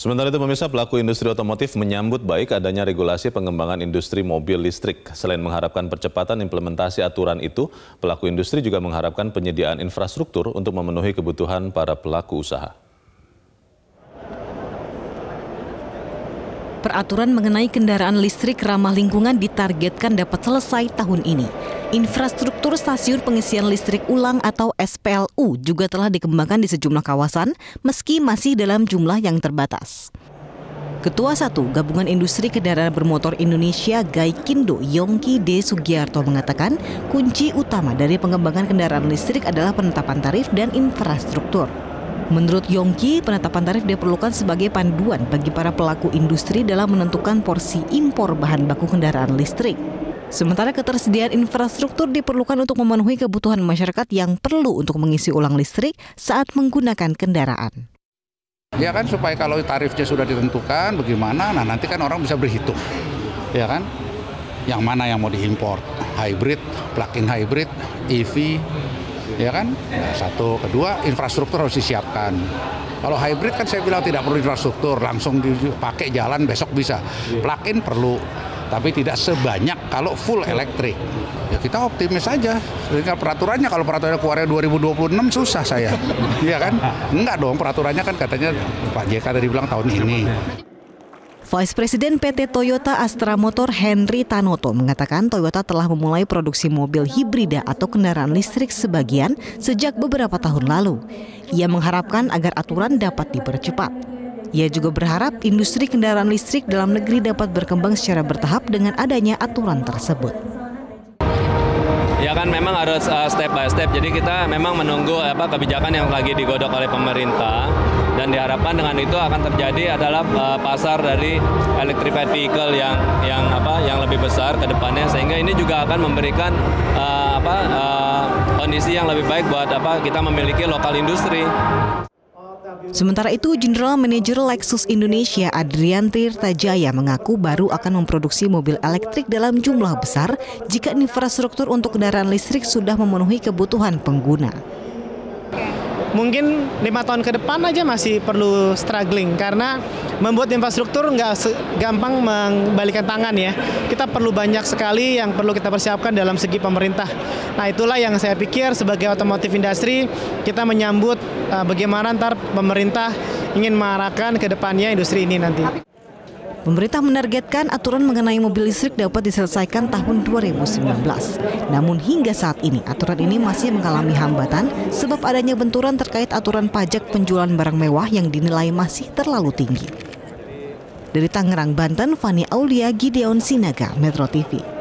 Sementara itu pemirsa, pelaku industri otomotif menyambut baik adanya regulasi pengembangan industri mobil listrik. Selain mengharapkan percepatan implementasi aturan itu, pelaku industri juga mengharapkan penyediaan infrastruktur untuk memenuhi kebutuhan para pelaku usaha. Peraturan mengenai kendaraan listrik ramah lingkungan ditargetkan dapat selesai tahun ini. Infrastruktur stasiun pengisian listrik ulang atau SPLU juga telah dikembangkan di sejumlah kawasan, meski masih dalam jumlah yang terbatas. Ketua 1 Gabungan Industri Kendaraan Bermotor Indonesia Gaikindo Yongki D. Sugiarto mengatakan kunci utama dari pengembangan kendaraan listrik adalah penetapan tarif dan infrastruktur. Menurut Yongki, penetapan tarif diperlukan sebagai panduan bagi para pelaku industri dalam menentukan porsi impor bahan baku kendaraan listrik. Sementara ketersediaan infrastruktur diperlukan untuk memenuhi kebutuhan masyarakat yang perlu untuk mengisi ulang listrik saat menggunakan kendaraan. Ya kan, supaya kalau tarifnya sudah ditentukan bagaimana, nah nanti kan orang bisa berhitung, ya kan, yang mana yang mau diimpor, hybrid, plug-in hybrid, EV, ya kan, nah, satu, kedua infrastruktur harus disiapkan. Kalau hybrid kan saya bilang tidak perlu infrastruktur, langsung dipakai jalan besok bisa. Plug-in perlu, tapi tidak sebanyak kalau full elektrik. Ya kita optimis saja. Sehingga peraturannya, kalau peraturannya keluarnya 2026 susah saya. Iya kan? Enggak dong, peraturannya kan katanya Pak JK tadi bilang tahun ini. Vice Presiden PT Toyota Astra Motor Henry Tanoto mengatakan Toyota telah memulai produksi mobil hibrida atau kendaraan listrik sebagian sejak beberapa tahun lalu. Ia mengharapkan agar aturan dapat dipercepat. Ia juga berharap industri kendaraan listrik dalam negeri dapat berkembang secara bertahap dengan adanya aturan tersebut. Ya kan memang harus step by step, jadi kita memang menunggu kebijakan yang lagi digodok oleh pemerintah, dan diharapkan dengan itu akan terjadi adalah pasar dari electrified vehicle yang lebih besar ke depannya, sehingga ini juga akan memberikan kondisi yang lebih baik buat kita memiliki lokal industri. Sementara itu, General Manager Lexus Indonesia Adrian Tirtajaya mengaku baru akan memproduksi mobil elektrik dalam jumlah besar jika infrastruktur untuk kendaraan listrik sudah memenuhi kebutuhan pengguna. Mungkin 5 tahun ke depan aja masih perlu struggling karena membuat infrastruktur nggak gampang membalikan tangan ya. Kita perlu banyak sekali yang perlu kita persiapkan dalam segi pemerintah. Nah itulah yang saya pikir sebagai otomotif industri kita menyambut bagaimana ntar pemerintah ingin mengarahkan ke depannya industri ini nanti. Pemerintah menargetkan aturan mengenai mobil listrik dapat diselesaikan tahun 2019. Namun hingga saat ini aturan ini masih mengalami hambatan sebab adanya benturan terkait aturan pajak penjualan barang mewah yang dinilai masih terlalu tinggi. Dari Tangerang, Banten, Fani Aulia, Gideon Sinaga, Metro TV.